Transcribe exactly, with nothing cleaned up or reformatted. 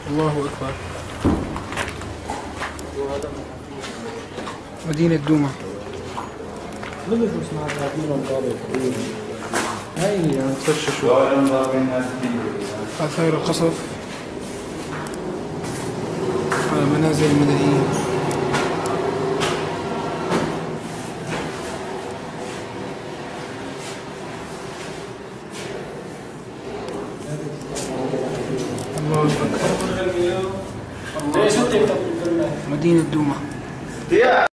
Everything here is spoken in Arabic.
الله أكبر. مدينة دوما. هاي يعني تفرش شو آثار القصف على منازل المدنيين. الله أكبر. مدينة دوما.